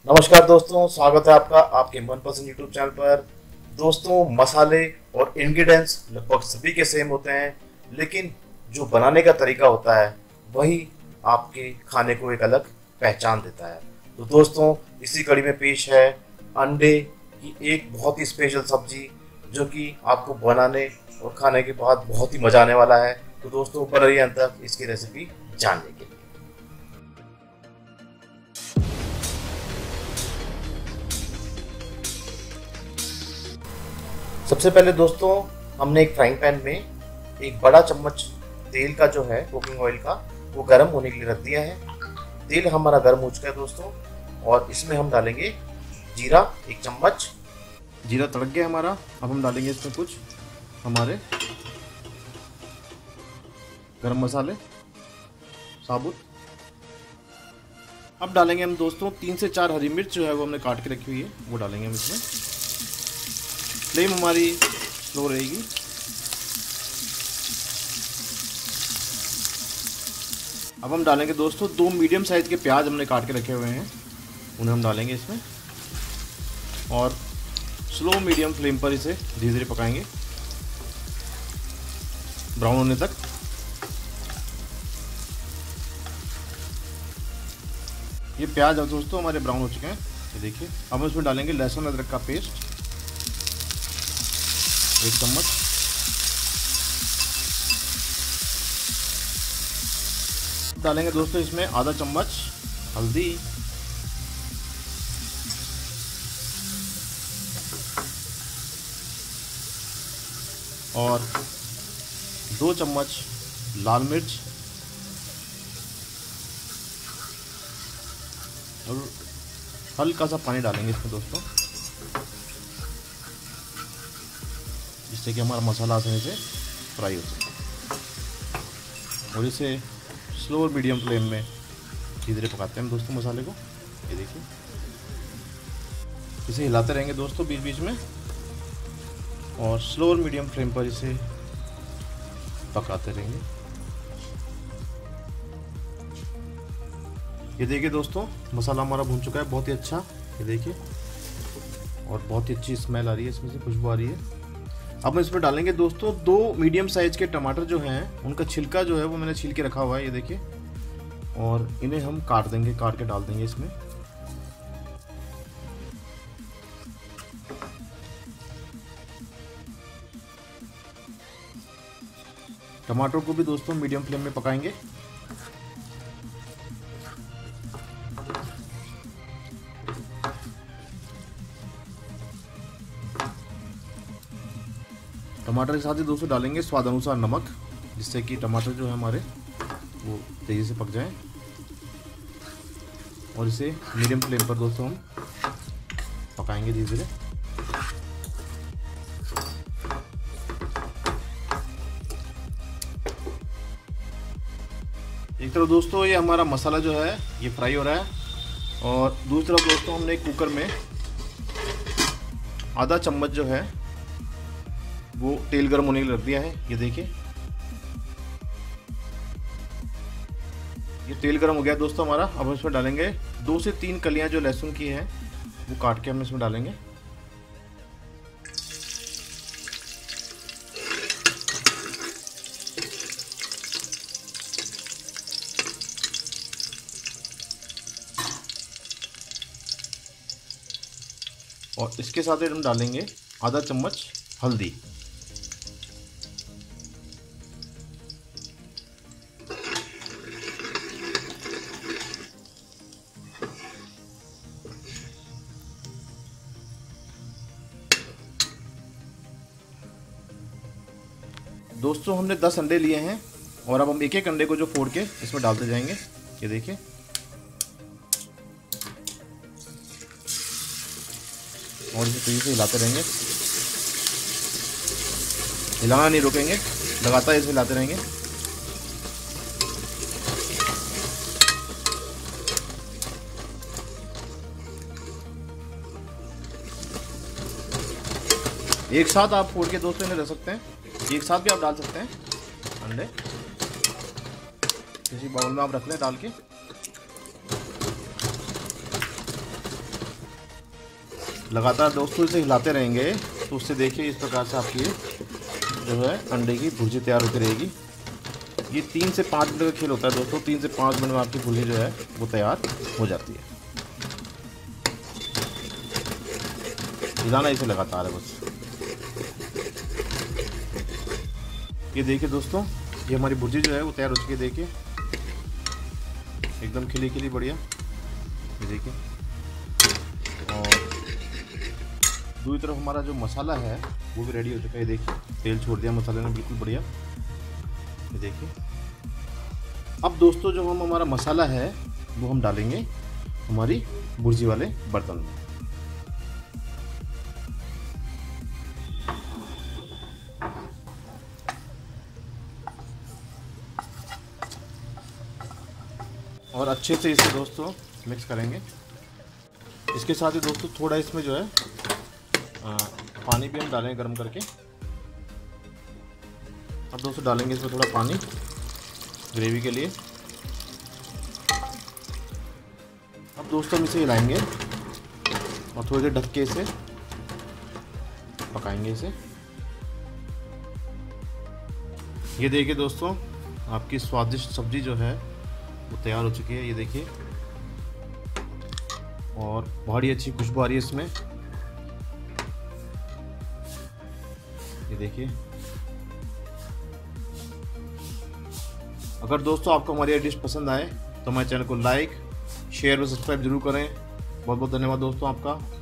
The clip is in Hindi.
नमस्कार दोस्तों, स्वागत है आपका आपके मनपसंद यूट्यूब चैनल पर। दोस्तों, मसाले और इंग्रेडिएंट्स लगभग सभी के सेम होते हैं, लेकिन जो बनाने का तरीका होता है वही आपके खाने को एक अलग पहचान देता है। तो दोस्तों, इसी कड़ी में पेश है अंडे की एक बहुत ही स्पेशल सब्जी, जो कि आपको बनाने और खाने के बाद बहुत ही मजा आने वाला है। तो दोस्तों, बने रहिए अंत तक इसकी रेसिपी जानने के लिए। सबसे पहले दोस्तों, हमने एक फ्राइंग पैन में एक बड़ा चम्मच तेल का जो है कुकिंग ऑयल का वो गर्म होने के लिए रख दिया है। तेल हमारा गर्म हो चुका है दोस्तों, और इसमें हम डालेंगे जीरा 1 चम्मच। जीरा तड़क गया हमारा। अब हम डालेंगे इसमें कुछ हमारे गरम मसाले साबुत। अब डालेंगे हम दोस्तों 3 से 4 हरी मिर्च जो है वो हमने काट के रखी हुई है, वो डालेंगे हम इसमें। फ्लेम हमारी स्लो रहेगी। अब हम डालेंगे दोस्तों 2 मीडियम साइज के प्याज हमने काट के रखे हुए हैं, उन्हें हम डालेंगे इसमें और स्लो मीडियम फ्लेम पर इसे धीरे धीरे पकाएंगे ब्राउन होने तक। ये प्याज अब दोस्तों हमारे ब्राउन हो चुके हैं, ये देखिए। अब हम इसमें डालेंगे लहसुन अदरक का पेस्ट 1 चम्मच। डालेंगे दोस्तों इसमें आधा चम्मच हल्दी, और 2 चम्मच लाल मिर्च, और हल्का सा पानी डालेंगे इसमें दोस्तों, जिससे कि हमारा मसाला आसानी से फ्राई हो सके। और इसे स्लो और मीडियम फ्लेम में धीरे धीरे पकाते हैं दोस्तों मसाले को, ये देखिए। इसे हिलाते रहेंगे दोस्तों बीच बीच में, और स्लो और मीडियम फ्लेम पर इसे पकाते रहेंगे। ये देखिए दोस्तों, मसाला हमारा भून चुका है बहुत ही अच्छा, ये देखिए। और बहुत ही अच्छी स्मेल आ रही है, इसमें से खुशबू आ रही है। अब हम इसमें डालेंगे दोस्तों 2 मीडियम साइज के टमाटर जो हैं, उनका छिलका जो है वो मैंने छील के रखा हुआ है, ये देखिए। और इन्हें हम काट देंगे, काट के डाल देंगे इसमें। टमाटर को भी दोस्तों मीडियम फ्लेम में पकाएंगे। टमाटर के साथ ही दोस्तों डालेंगे स्वाद अनुसार नमक, जिससे कि टमाटर जो है हमारे वो तेज़ी से पक जाएं। और इसे मीडियम फ्लेम पर दोस्तों हम पकाएंगे धीरे धीरे। एक तरफ दोस्तों ये हमारा मसाला जो है ये फ्राई हो रहा है, और दूसरी तरफ दोस्तों हमने एक कुकर में आधा चम्मच जो है वो तेल गर्म होने के लिए रख दिया है, ये देखिए। ये तेल गर्म हो गया दोस्तों हमारा। अब हम इसमें डालेंगे 2 से 3 कलियां जो लहसुन की हैं, वो काट के हम इसमें डालेंगे। और इसके साथ ही हम डालेंगे आधा चम्मच हल्दी। दोस्तों हमने 10 अंडे लिए हैं, और अब हम एक एक अंडे को जो फोड़ के इसमें डालते जाएंगे, ये देखिए। और इसे तेजी से हिलाते रहेंगे, हिलाना नहीं रोकेंगे, लगातार इसे हिलाते रहेंगे। एक साथ आप फोड़ के दोस्तों इन्हें रख सकते हैं, एक साथ भी आप डाल सकते हैं अंडे। किसी बाउल में आप रख लें डाल के। लगातार दोस्तों इसे हिलाते रहेंगे तो उससे देखिए इस प्रकार से आपकी जो है अंडे की भुर्जी तैयार होती रहेगी। ये 3 से 5 मिनट का खेल होता है दोस्तों। 3 से 5 मिनट में आपकी भुर्जी जो है वो तैयार हो जाती है। हिलाना इसे लगातार है बस। ये देखिए दोस्तों, ये हमारी भुर्जी जो है वो तैयार हो चुकी है। देखिए एकदम खिली खिली बढ़िया, ये देखिए। और दूसरी तरफ हमारा जो मसाला है वो भी रेडी हो चुका है। देखिए तेल छोड़ दिया मसाले ने, बिल्कुल बढ़िया। ये देखिए अब दोस्तों जो हमारा मसाला है वो हम डालेंगे हमारी भुर्जी वाले बर्तन में। और अच्छे से इसे दोस्तों मिक्स करेंगे। इसके साथ ही दोस्तों थोड़ा इसमें जो है पानी भी हम डालेंगे गर्म करके। अब दोस्तों डालेंगे इसमें थोड़ा पानी ग्रेवी के लिए। अब दोस्तों हम इसे हिलाएंगे और थोड़ी देर ढक के इसे पकाएंगे इसे। ये देखिए दोस्तों, आपकी स्वादिष्ट सब्जी जो है वो तैयार हो चुकी है। ये देखिए, और बहुत ही अच्छी खुशबू आ रही है इसमें। ये देखिए, अगर दोस्तों आपको हमारी ये डिश पसंद आए तो हमारे चैनल को लाइक, शेयर और सब्सक्राइब जरूर करें। बहुत बहुत धन्यवाद दोस्तों आपका।